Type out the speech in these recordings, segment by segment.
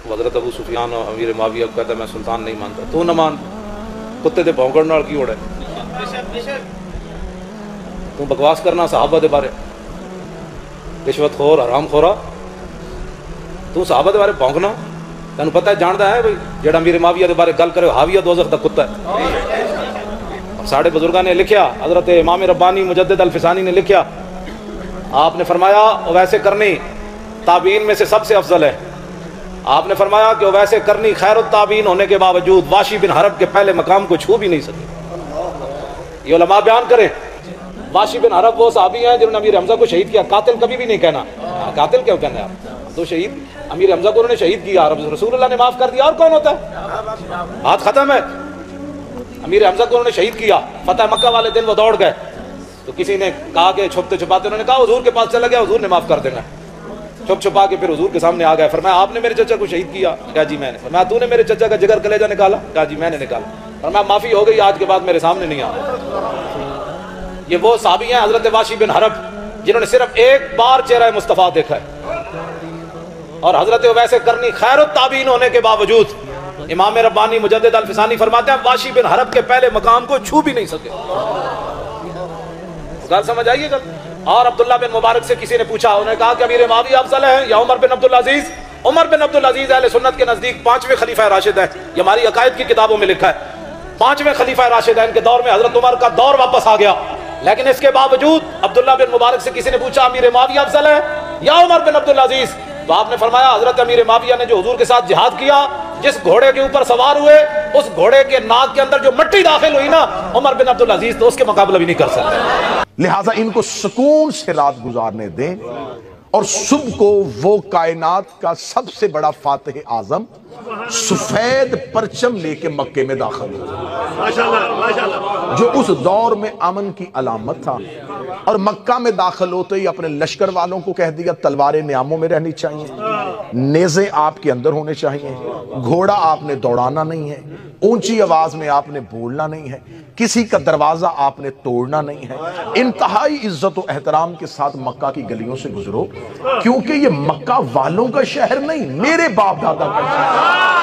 حضرت ابو سفیان اور امیر معاویہ کو کہتا ہے میں سلطان نہیں مانتا، تو نہ مان، کتے دے بھونکڑ نال کی ہوڑا ہے، تو بکواس کرنا صحابہ دے بارے، رشوت خور حرام خورا، تو صحابہ دے بارے بھونکنا، تینوں پتہ ہے جاندا ہے بھئی جڑا امیر معاویہ دے بارے گل کرے حاویہ دوزخ دا کتا ہے۔ ساڑھے بزرگاں نے لکھیا، حضرت امام ربانی مجدد الفسانی نے لکھیا، آپ نے فرمایا ویسے کرنی تابعین میں سے سب سے افضل ہے، آپ نے فرمایا کہ ویسے کرنی خیر التابعین ہونے کے باوجود واشی بن حرب کے پہلے مقام کو چھو بھی نہیں سکے۔ یہ علماء بیان کریں، واشی بن حرب وہ صحابی ہیں جنہوں نے امیر حمزہ کو شہید کیا، قاتل کبھی بھی نہیں کہنا، قاتل کیوں کہنا ہے آپ تو شہید، امیر حمزہ کو انہوں نے شہید کیا، رسول اللہ نے معاف کر دیا، اور کون ہوتا ہے؟ بات ختم ہے۔ امیر حمزہ کو انہوں نے شہید کیا، فتح مکہ والے دن وہ دوڑ گئے، تو کسی نے کہا کہ چھپتے چھپاتے، انہوں نے کہا حضور کے پاس چلا گیا، حضور نے معاف کر دینا، چھپ چھپا کے پھر حضور کے سامنے آ گئے، فرمایا آپ نے میرے چچا کو شہید کیا؟ کہا جی میں نے۔ فرمایا تو نے میرے چچا کا جگر کلیجہ نکالا؟ کہا جی میں نے نکالا۔ فرمایا معافی ہو گئی، آج کے بعد میرے سامنے نہیں آنا۔ یہ وہ صحابی ہیں حضرت واشی بن حرب جنہوں نے صرف ایک بار چہرہ مصطفیٰ دیکھا ہے، اور حضرت ویسے کرنی خیر التابعین ہونے کے باوجود امام ربانی مجدد الفسانی فرماتے ہیں واشی بن حرب کے پہلے مقام کو چھو بھی نہیں سکے۔ گل سمجھ آئیے گا؟ اور عبداللہ بن مبارک سے کسی نے پوچھا، انہوں نے کہا کہ امیر معاویہ افضل ہے یا عمر بن عبدالعزیز؟ عمر بن عبدالعزیز اہل سنت کے نزدیک 5ویں خلیفہ راشد ہیں، یہ ہماری عقائد کی کتابوں میں لکھا ہے، 5ویں خلیفہ راشد ہیں، ان کے دور میں حضرت عمر کا دور واپس آ گیا، لیکن اس کے باوجود عبداللہ بن مبارک سے کسی نے پوچھا امیر معاویہ افضل ہے یا عمر بن عبدالعزیز؟ تو آپ نے فرمایا حضرت امیر معاویہ نے جو حضور کے ساتھ جہاد کیا، جس گھوڑے کے اوپر سوار ہوئے، اس گھوڑے کے ناک کے اندر جو مٹی داخل ہوئی نا، عمر بن عبدالعزیز تو اس کے مقابلہ بھی نہیں کر سکتے۔ لہٰذا ان کو سکون سے رات گزارنے دیں، اور صبح کو وہ کائنات کا سب سے بڑا فاتح اعظم سفید پرچم لے کے مکے میں داخل ہو، جو اس دور میں امن کی علامت تھا، اور مکہ میں داخل ہوتے ہی اپنے لشکر والوں کو کہہ دیا تلواریں نیاموں میں رہنی چاہیے، نیزیں آپ کے اندر ہونے چاہیے، گھوڑا آپ نے دوڑانا نہیں ہے، اونچی آواز میں آپ نے بولنا نہیں ہے، کسی کا دروازہ آپ نے توڑنا نہیں ہے، انتہائی عزت و احترام کے ساتھ مکہ کی گلیوں سے گزرو، کیونکہ یہ مکہ والوں کا شہر نہیں، میرے باپ دادا کا شہر،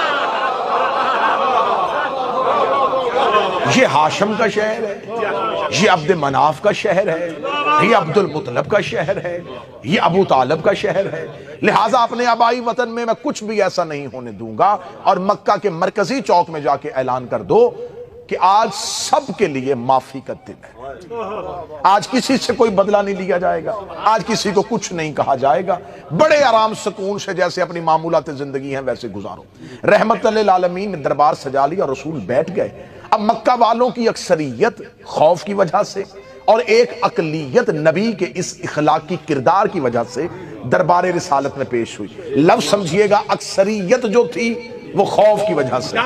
یہ ہاشم کا شہر ہے، یہ عبد مناف کا شہر ہے، یہ عبد المطلب کا شہر ہے، یہ ابو طالب کا شہر ہے۔ لہٰذا اپنے آبائی وطن میں کچھ بھی ایسا نہیں ہونے دوں گا، اور مکہ کے مرکزی چوک میں جا کے اعلان کر دو کہ آج سب کے لیے معافی کا دن ہے، آج کسی سے کوئی بدلہ نہیں لیا جائے گا، آج کسی کو کچھ نہیں کہا جائے گا، بڑے آرام سکون سے جیسے اپنی معمولات زندگی ہیں ویسے گزارو۔ رحمت للعالمین نے دربار سجا لیا، رسول بیٹھ گئے۔ اب مکہ والوں کی اکثریت خوف کی وجہ سے اور ایک اقلیت نبی کے اس اخلاقی کردار کی وجہ سے دربار رسالت میں پیش ہوئی۔ لفظ سمجھیے گا، اکثریت جو تھی وہ خوف کی وجہ سے،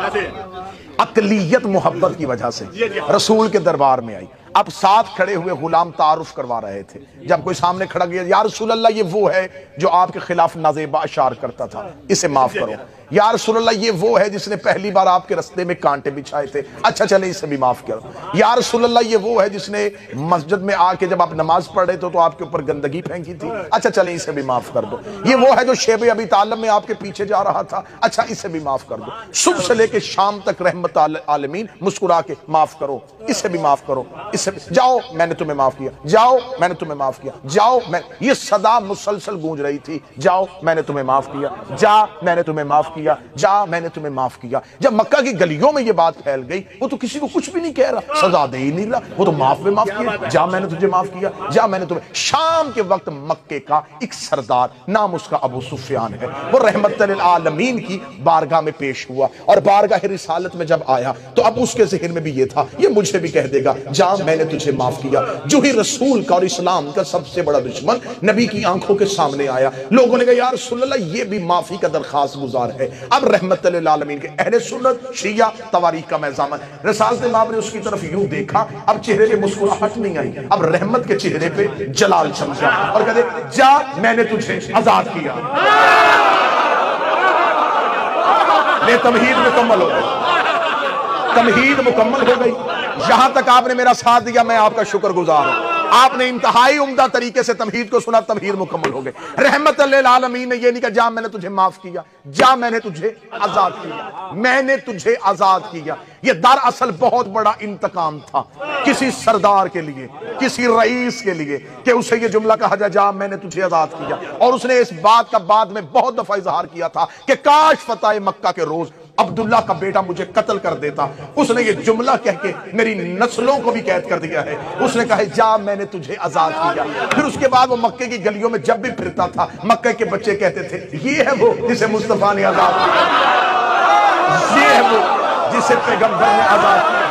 اقلیت محبت کی وجہ سے رسول کے دربار میں آئی۔ اب ساتھ کھڑے ہوئے غلام تعارف کروا رہے تھے، جب کوئی سامنے کھڑا گیا، یا رسول اللہ یہ وہ ہے جو آپ کے خلاف نازیبہ اشعار کرتا تھا، اسے معاف کرو۔ یا رسول اللہ یہ وہ ہے جس نے پہلی بار آپ کے رستے میں کانٹے بچھائے تھے، اچھا چلے اسے بھی معاف کرو۔ یا رسول اللہ یہ وہ ہے جس نے مسجد میں آ کے جب آپ نماز پڑھ رہے تھے تو آپ کے اوپر گندگی پھینکی تھی، اچھا چلے اسے بھی معاف کر دو۔ یہ وہ ہے جو شیب ابی طالب میں آپ کے پیچھے جا رہا تھا، اچھا اسے بھی معاف کر دو۔ صبح سے لے کے شام تک رحمت عالمین مسکرا کے معاف کرو، اسے بھی معاف کرو، اسے بھی، جاؤ میں نے تمہیں معاف کیا، جاؤ میں نے تمہیں معاف کیا، جاؤ میں، یہ صدا مسلسل گونج رہی تھی، جاؤ میں نے تمہیں معاف کیا، جا میں نے تمہیں معاف کیا، جا میں نے تمہیں معاف کیا۔ جب مکہ کی گلیوں میں یہ بات پھیل گئی، وہ تو کسی کو کچھ بھی نہیں کہہ رہا، سزا دے ہی نہیں رہا، وہ تو معاف میں معاف کیا، جا میں نے تجھے معاف کیا، جا میں نے تمہیں۔ شام کے وقت مکے کا ایک سردار، نام اس کا ابو سفیان ہے، وہ رحمت للعالمین کی بارگاہ میں پیش ہوا، اور بارگاہ رسالت میں جب آیا تو اب اس کے ذہن میں بھی یہ تھا یہ مجھے بھی کہہ دے گا جا میں نے تجھے معاف کیا۔ جو ہی رسول کا اور اسلام کا سب سے بڑا دشمن نبی کی آنکھوں کے سامنے آیا، لوگوں نے کہا یا رسول اللہ یہ بھی معافی کا درخواست گزار ہے۔ اب رحمت للعالمین کے اہل سنت شیعہ تواریخ کا میزان، رسالت مآب نے اس کی طرف یوں دیکھا، اب چہرے پہ مسکراہٹ نہیں آئی، اب رحمت کے چہرے پہ جلال چمکا، اور کہتے جا میں نے تجھے آزاد کیا۔ لے تمہید مکمل ہو گئی، تمہید مکمل ہو گئی، یہاں تک آپ نے میرا ساتھ دیا، میں آپ کا شکر گزار ہوں۔ آپ نے انتہائی عمدہ طریقے سے تمہید کو سنا، تمہید مکمل ہو گئے۔ رحمت للعالمین نے یہ نہیں کہا جا میں نے تجھے معاف کیا، جا میں نے تجھے آزاد کیا، میں نے تجھے آزاد کیا۔ یہ دراصل بہت بڑا انتقام تھا کسی سردار کے لیے، کسی رئیس کے لیے، کہ اسے یہ جملہ کہا جا جا میں نے تجھے آزاد کیا۔ اور اس نے اس بات کا بعد میں بہت دفعہ اظہار کیا تھا کہ کاش فتح مکہ کے روز عبداللہ کا بیٹا مجھے قتل کر دیتا۔ اس نے یہ جملہ کہہ کے میری نسلوں کو بھی قید کر دیا ہے۔ اس نے کہا جا میں نے تجھے آزاد کیا۔ پھر اس کے بعد وہ مکے کی گلیوں میں جب بھی پھرتا تھا، مکے کے بچے کہتے تھے یہ ہے وہ جسے مصطفیٰ نے آزاد کیا، یہ ہے وہ جسے پیغمبر نے آزاد کیا۔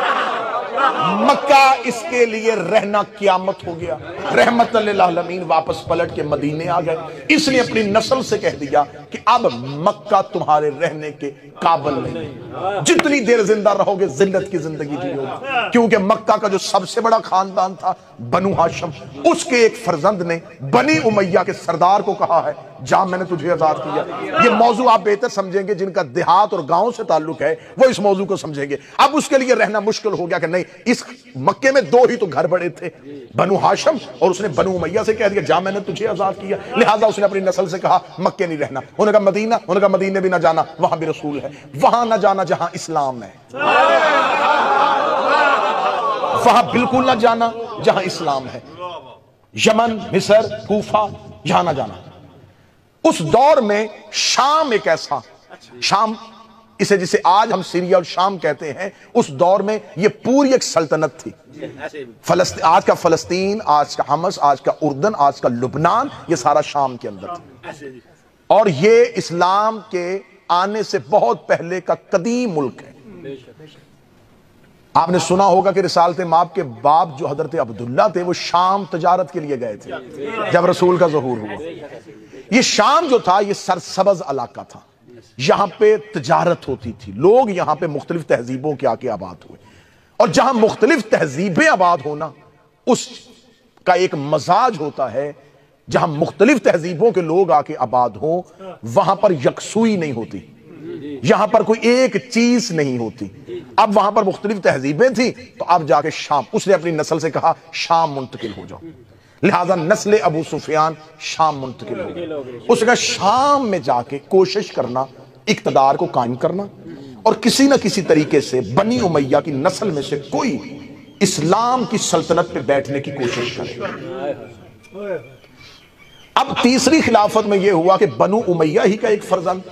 مکہ اس کے لیے رہنا قیامت ہو گیا۔ رحمت للعالمین واپس پلٹ کے مدینے آ گئے۔ اس نے اپنی نسل سے کہہ دیا کہ اب مکہ تمہارے رہنے کے قابل نہیں، جتنی دیر زندہ رہو گے ذلت کی زندگی جیو گے۔ کیونکہ مکہ کا جو سب سے بڑا خاندان تھا بنو ہاشم، اس کے ایک فرزند نے بنی امیہ کے سردار کو کہا ہے جا میں نے تجھے آزاد کیا۔ یہ موضوع آپ بہتر سمجھیں گے، جن کا دیہات اور گاؤں سے تعلق ہے وہ اس موضوع کو سمجھیں گے۔ اب اس کے لیے رہنا مشکل ہو گیا کہ نہیں، اس مکے میں دو ہی تو گھر بڑے تھے، بنو ہاشم، اور اس نے بنو امیہ سے کہہ دیا جا میں نے تجھے آزاد کیا۔ لہٰذا اس نے اپنی نسل سے کہا مکے نہیں رہنا۔ انہوں نے کہا مدینہ، انہوں نے کہا مدینے بھی نہ جانا، وہاں بھی رسول ہے۔ وہاں نہ جانا جہاں اسلام ہے، وہاں بالکل نہ جانا جہاں اسلام ہے۔ یمن، مصر، کوفہ، یہاں نہ جانا۔ اس دور میں شام ایک ایسا، شام اسے جسے آج ہم سیریا اور شام کہتے ہیں، اس دور میں یہ پوری ایک سلطنت تھی۔ آج کا فلسطین، آج کا حمص، آج کا اردن، آج کا لبنان، یہ سارا شام کے اندر تھا۔ اور یہ اسلام کے آنے سے بہت پہلے کا قدیم ملک ہے۔ آپ نے سنا ہوگا کہ رسالت مآب کے باپ جو حضرت عبداللہ تھے وہ شام تجارت کے لیے گئے تھے جب رسول کا ظہور ہوا۔ یہ شام جو تھا یہ سرسبز علاقہ تھا، یہاں پہ تجارت ہوتی تھی، لوگ یہاں پہ مختلف تہذیبوں کے آ کے آباد ہوئے۔ اور جہاں مختلف تہذیبیں آباد ہونا، اس کا ایک مزاج ہوتا ہے، جہاں مختلف تہذیبوں کے لوگ آ کے آباد ہوں وہاں پر یکسوئی نہیں ہوتی، یہاں پر کوئی ایک چیز نہیں ہوتی۔ اب وہاں پر مختلف تہذیبیں تھیں تو اب جا کے شام، اس نے اپنی نسل سے کہا شام منتقل ہو جاؤ۔ لہٰذا نسل ابو سفیان شام منتقل ہو گئی۔ اس نے کہا شام میں جا کے کوشش کرنا اقتدار کو قائم کرنا، اور کسی نہ کسی طریقے سے بنی امیہ کی نسل میں سے کوئی اسلام کی سلطنت پہ بیٹھنے کی کوشش کرے۔ اب تیسری خلافت میں یہ ہوا کہ بنو امیہ ہی کا ایک فرزند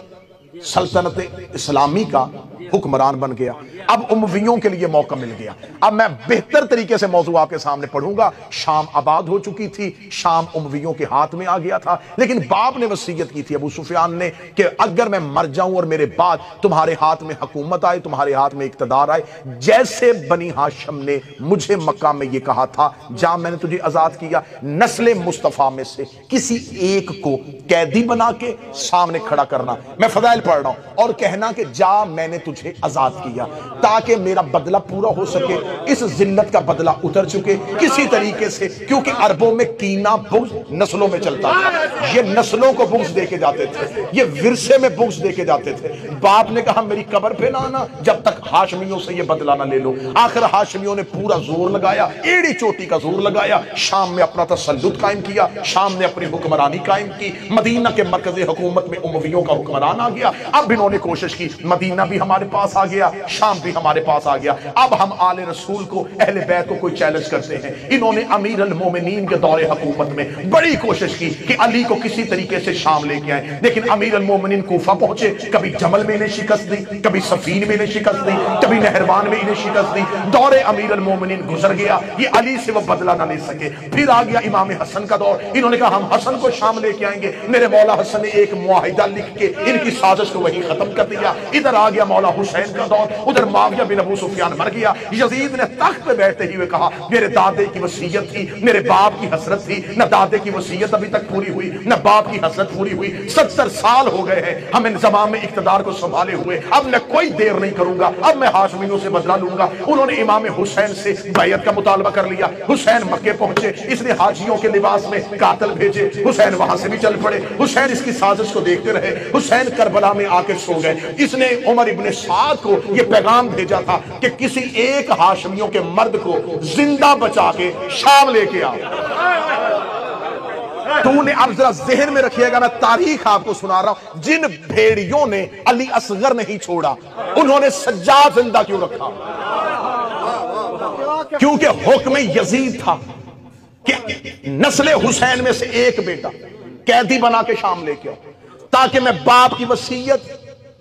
سلطنت اسلامی کا حکمران بن گیا۔ اب امویوں کے لیے موقع مل گیا۔ اب میں بہتر طریقے سے موضوع آپ کے سامنے پڑھوں گا۔ شام آباد ہو چکی تھی، شام امویوں کے ہاتھ میں آ گیا تھا، لیکن باپ نے وصیت کی تھی ابو سفیان نے کہ اگر میں مر جاؤں اور میرے بعد تمہارے ہاتھ میں حکومت آئے، تمہارے ہاتھ میں اقتدار آئے، جیسے بنی ہاشم نے مجھے مکہ میں یہ کہا تھا جا میں نے تجھے آزاد کیا، نسل مصطفیٰ میں سے کسی ایک کو قیدی بنا کے سامنے کھڑا کرنا۔ میں فضائل پڑھ رہا ہوں، اور کہنا کہ جا میں نے تجھے آزاد کیا، تاکہ میرا بدلہ پورا ہو سکے، اس ذلت کا بدلہ اتر چکے کسی طریقے سے، کیونکہ عربوں میں کینہ بغض نسلوں میں چلتا تھا۔ یہ نسلوں کو بغض دے کے جاتے تھے، یہ ورثے میں بغض دے کے جاتے تھے۔ باپ نے کہا میری قبر پہ نہ آنا جب تک ہاشمیوں سے یہ بدلہ نہ لے لو۔ آخر ہاشمیوں نے پورا زور لگایا، ایڑی چوٹی کا زور لگایا، شام میں اپنا تسلط قائم کیا، شام نے اپنی حکمرانی قائم کی، مدینہ کے مرکز حکومت میں امویوں کا حکمران آ گیا۔ اب انہوں نے کوشش کی مدینہ بھی ہمارے پاس آ گیا، شام بھی ہمارے پاس آ گیا، اب ہم آل رسول کو، اہل بیت کو کوئی چیلنج کرتے ہیں۔ انہوں نے امیر المومنین کے دور حکومت میں بڑی کوشش کی کہ علی کو کسی طریقے سے شام لے کے آئیں، لیکن امیر المومنین کوفہ پہنچے، کبھی جمل میں انہیں شکست دی، کبھی صفین میں انہیں شکست دی، کبھی نہروان میں انہیں شکست دی۔ دور امیر المومنین گزر گیا، یہ علی سے وہ بدلہ نہ لے سکے۔ پھر آ گیا امام حسن کا دور، انہوں نے کہا ہم حسن کو شام لے کے آئیں گے۔ میرے مولا حسن نے ایک معاہدہ لکھ کے ان کی سازش کو وہی ختم کر دیا۔ ادھر آ گیا مولا حسین کا دور، ادھر معاویہ بن ابو سفیان مر گیا۔ یزید نے تخت پہ بیٹھتے ہوئے کہا میرے دادے کی وصیت تھی، میرے باپ کی حسرت تھی، نہ دادے کی وصیت ابھی تک پوری ہوئی، نہ باپ کی حسرت پوری ہوئی، 70 سال ہو گئے ہیں ہم انضمام میں اقتدار کو سنبھالے ہوئے، اب میں کوئی دیر نہیں کروں گا، اب میں ہاشمیوں سے بدلہ لوں گا۔ انہوں نے امام حسین سے بیعت کا مطالبہ کر لیا۔ حسین مکے پہنچے، اس نے حاجیوں کے لباس میں قاتل بھیجے، حسین وہاں سے بھی چل پڑے۔ حسین اس کی سازش کو دیکھتے رہے، حسین کربلا میں آ کے سو گئے۔ اس نے عمر ابن سعد کو یہ پیغام پیغام بھیجا تھا کہ کسی ایک ہاشمیوں کے مرد کو زندہ بچا کے شام لے کے آ. تو نے اب ذرا ذہن میں رکھیے گا، میں تاریخ آپ کو سنا رہا ہوں. جن بھیڑیوں نے علی اصغر نہیں چھوڑا انہوں نے سجاد زندہ کیوں رکھا؟ کیونکہ حکم یزید تھا کہ نسل حسین میں سے ایک بیٹا قیدی بنا کے شام لے کے آؤ تاکہ میں باپ کی وصیت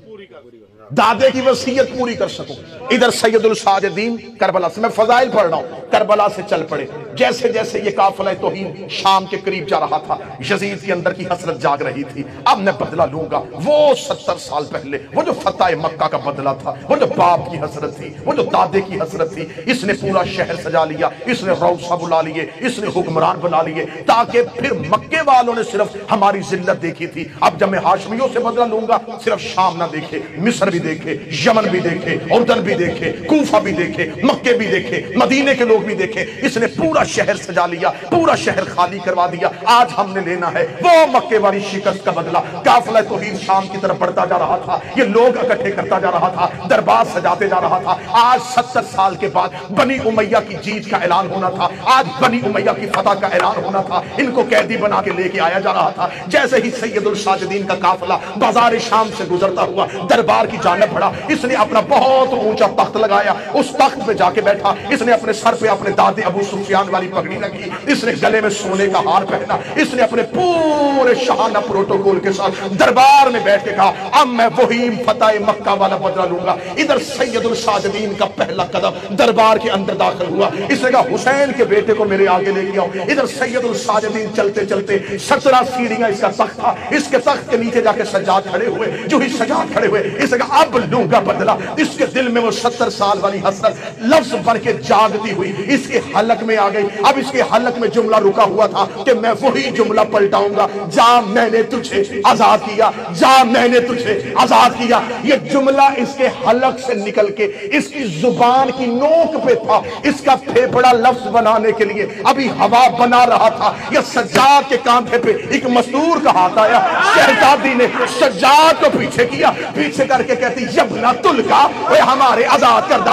دادے کی وصیت پوری کر سکوں. ادھر سید الساجدین کربلا سے، میں فضائل پڑھ رہا ہوں، کربلا سے چل پڑے. جیسے جیسے یہ قافلہ توحید شام کے قریب جا رہا تھا، یزید کے اندر کی حسرت جاگ رہی تھی. اب میں بدلہ لوں گا وہ 70 سال پہلے، وہ جو فتح مکہ کا بدلہ تھا، وہ جو باپ کی حسرت تھی، وہ جو دادے کی حسرت تھی. اس نے پورا شہر سجا لیا، اس نے روثہ بلا لیے، اس نے حکمران بنا لیے، تاکہ پھر مکے والوں نے صرف ہماری ذلت دیکھی تھی. اب جب میں ہاشمیوں سے بدلہ لوں گا صرف شام نہ دیکھے، مصر بھی دیکھے، یمن بھی دیکھے، اردن بھی دیکھے، کوفہ بھی دیکھے، مکے بھی دیکھے، مدینے کے لوگ بھی دیکھے. اس نے پورا شہر سجا لیا، پورا شہر خالی کروا دیا. آج ہم نے لینا ہے وہ مکے والی شکست کا بدلہ. قافلہ توحید شام کی طرف بڑھتا جا رہا تھا، یہ لوگ اکٹھے کرتا جا رہا تھا، دربار سجاتے جا رہا تھا. آج 70 سال کے بعد بنی امیہ کی جیت کا اعلان ہونا تھا، آج بنی امیہ کی فتح کا اعلان ہونا تھا. ان کو قیدی بنا کے لے کے آیا جا رہا تھا. جیسے ہی سید الساجدین کا قافلہ بازار شام سے گزرتا ہوا دربار کی جانب بڑھا، اس نے اپنا بہت اونچا تخت لگایا، اس تخت پہ جا کے بیٹھا. اس نے اپنے سر پہ اپنے دادے ابو سفیان والی پگڑی رکھی، اس نے گلے میں سونے کا ہار پہنا، اس نے اپنے پورے شاہانہ پروٹوکول کے ساتھ دربار میں بیٹھ کے کہا اب میں وہی فتح مکہ والا بدلہ لوں گا. ادھر سید الساجدین کا پہلا قدم دربار کے اندر داخل ہوا. اس نے کہا حسین کے بیٹے کو میرے آگے لے کے آؤ. ادھر سید الساجدین چلتے چلتے 17 سیڑھیاں اس کا تخت تھا، اس کے تخت کے نیچے جا کے سجاد کھڑے ہوئے. جو ہی سجاد کھڑے ہوئے اس نے کہا اب لوں گا بدلہ. اس کے دل میں وہ 70 سال والی حسرت لفظ بن کے جاگتی ہوئی اس کے حلق میں آ گئی. اب اس کے حلق میں جملہ رکا ہوا تھا کہ میں وہی جملہ پلٹاؤں گا، جا میں نے تجھے آزاد کیا، جا میں نے تجھے آزاد کیا. یہ جملہ اس کے حلق سے نکل کے اس کی زبان کی نوک پہ تھا. اس کا پھیپڑا لفظ بنانے کے لیے ابھی ہوا بنا رہا تھا. یہ سجاد کے کاندھے پہ ایک مستور کا ہاتھ آیا. شہزادی نے سجاد کو پیچھے کیا، پیچھے کر کے کہتی یبنا تلکا، اے ہمارے آزاد کردہ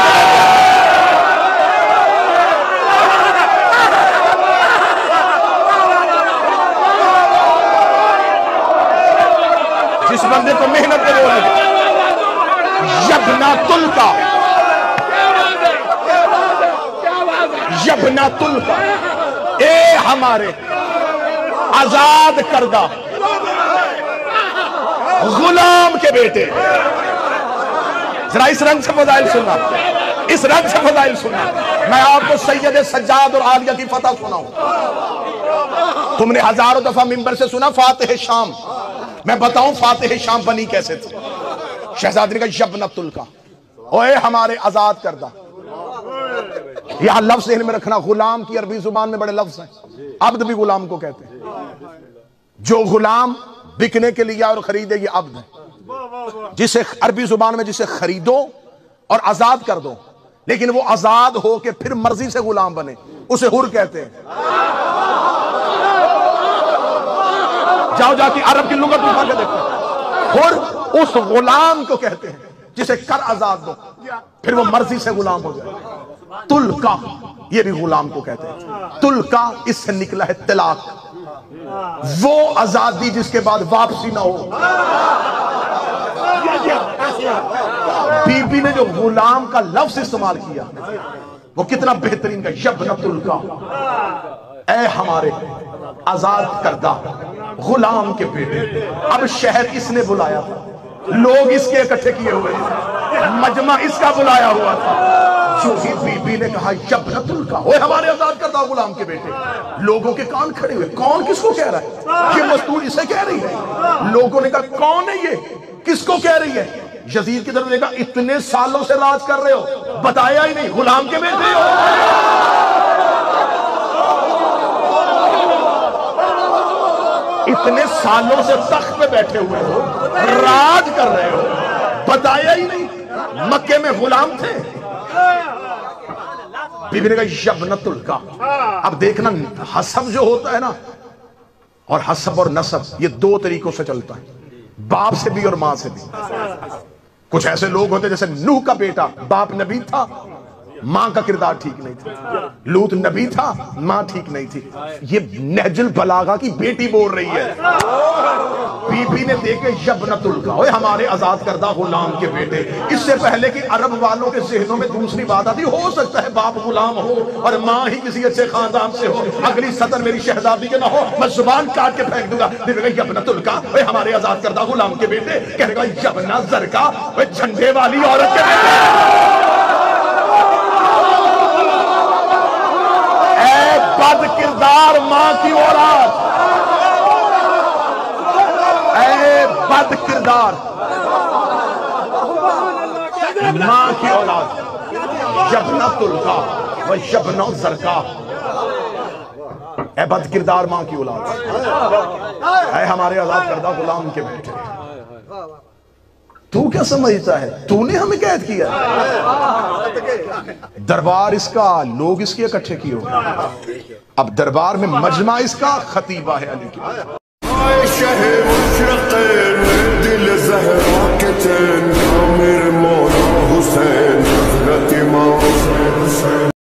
غلام. جس بندے کو محنت کرو یبنا تلکا، یبنا تلکا، اے ہمارے آزاد کردہ غلام کے بیٹے. ذرا اس رنگ سے فضائل سننا، اس رنگ سے فضائل سننا. میں آپ کو سید سجاد اور عالیہ کی فتح سناؤں. تم نے ہزاروں دفعہ ممبر سے سنا فاتح شام، میں بتاؤں فاتح شام بنی کیسے تھی. شہزادی کا یبنۃ الکا، اوے ہمارے آزاد کردہ. یہاں لفظ ذہن میں رکھنا، غلام کی عربی زبان میں بڑے لفظ ہیں. عبد بھی غلام کو کہتے ہیں. جو غلام بکنے کے لیے اور خریدے یہ عبد ہے. جسے عربی زبان میں جسے خریدو اور آزاد کر دو لیکن وہ آزاد ہو کے پھر مرضی سے غلام بنے اسے حر کہتے ہیں. جاؤ جا کے عرب کی لغت اٹھا کے دیکھو. حر اس غلام کو کہتے ہیں جسے کر آزاد دو پھر وہ مرضی سے غلام ہو جائے. تلکا یہ بھی غلام کو کہتے ہیں. تلکا اس سے نکلا ہے طلاق، وہ آزادی جس کے بعد واپسی نہ ہو. بی بی نے جو غلام کا لفظ استعمال کیا وہ کتنا بہترین کا، یبنۃ الکا، اے ہمارے آزاد کردہ غلام کے بیٹے. اب شہر اس نے بلایا تھا، لوگ اس کے اکٹھے کیے ہوئے تھے، مجمع اس کا بلایا ہوا تھا. جو ہی بی بی نے کہا یبنۃ الکا، اوے ہمارے آزاد کردہ غلام کے بیٹے، لوگوں کے کان کھڑے ہوئے. کون کس کو کہہ رہا ہے؟ یہ مستور اسے کہہ رہی ہے. لوگوں نے کہا کون ہے یہ، کس کو کہہ رہی ہے؟ یزید کی طرف دیکھا، اتنے سالوں سے راج کر رہے ہو بتایا ہی نہیں، غلام کے بیٹے ہو. اتنے سالوں سے تخت پہ بیٹھے ہوئے ہو، راج کر رہے ہو، بتایا ہی نہیں، مکے میں غلام تھے. بی بی نے کہا یبنۃ الکا. اب دیکھنا حسب جو ہوتا ہے نا، اور حسب اور نسب یہ دو طریقوں سے چلتا ہے، باپ سے بھی اور ماں سے بھی. کچھ ایسے لوگ ہوتے جیسے نوح کا بیٹا، باپ نبی تھا، ماں کا کردار ٹھیک نہیں تھا، لوط نبی تھا، ماں ٹھیک نہیں تھی. یہ نہج البلاغہ کی بیٹی بول رہی ہے. بی بی نے دیکھے یبنت القا، اوے ہمارے آزاد کردہ غلام کے بیٹے. اس سے پہلے کہ عرب والوں کے ذہنوں میں دوسری بات آتی، ہو سکتا ہے باپ غلام ہو اور ماں ہی کسی اچھے خاندان سے ہو، اگلی سطر میری شہزادی کے نہ ہو، میں زبان کاٹ کے پھینک دوں گا. دیکھے گا یبنت القا، اوے ہمارے آزاد کردہ غلام کے بیٹے. کہے گا یبنا زرکا، اوے جھنڈے والی عورت کے بیٹے. بد کردار ماں کی اولاد، اے بد کردار ماں کی اولاد. یبنا تلقا و یبنا زرکا، اے بد کردار ماں کی اولاد، اے ہمارے آزاد کردہ غلام کے بیٹے. تو کیا سمجھتا ہے؟ تو نے ہمیں قید کیا. دربار اس کا، لوگ اس کے اکٹھے کیے ہوئے. اب دربار میں مجمع اس کا، خطیبہ ہے علی کی.